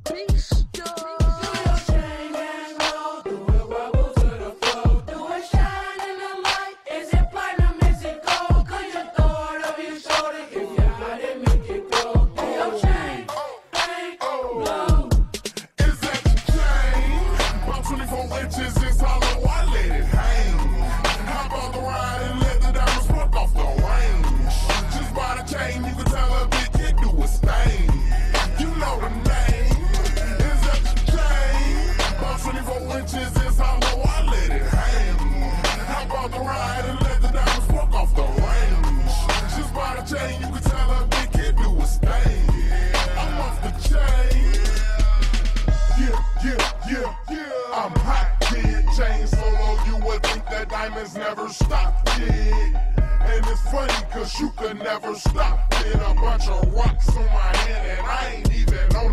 I'm hot, kid. Chain so low you would think that diamonds never stop, kid. And it's funny cause you could never stop, kid. A bunch of rocks on my hand and I ain't even on